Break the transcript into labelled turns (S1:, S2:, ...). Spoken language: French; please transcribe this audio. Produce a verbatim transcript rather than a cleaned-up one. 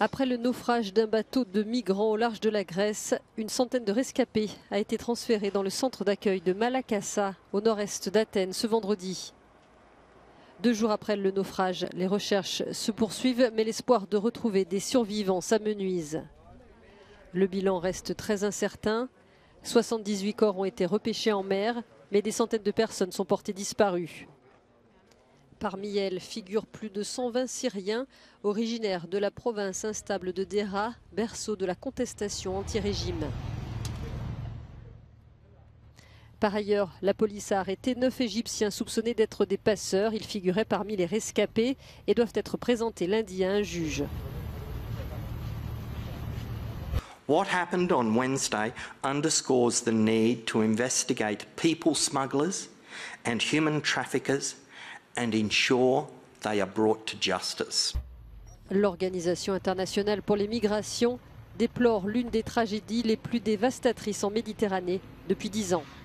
S1: Après le naufrage d'un bateau de migrants au large de la Grèce, une centaine de rescapés a été transférée dans le centre d'accueil de Malakassa, au nord-est d'Athènes, ce vendredi. Deux jours après le naufrage, les recherches se poursuivent, mais l'espoir de retrouver des survivants s'amenuise. Le bilan reste très incertain. soixante-dix-huit corps ont été repêchés en mer, mais des centaines de personnes sont portées disparues. Parmi elles figurent plus de cent vingt Syriens originaires de la province instable de Dera, berceau de la contestation anti-régime. Par ailleurs, la police a arrêté neuf Égyptiens soupçonnés d'être des passeurs. Ils figuraient parmi les rescapés et doivent être présentés lundi à un juge.
S2: What happened on Wednesday underscores the need to investigate people smugglers and human traffickers and ensure they are brought to justice.
S1: L'Organisation internationale pour les migrations déplore l'une des tragédies les plus dévastatrices en Méditerranée depuis dix ans.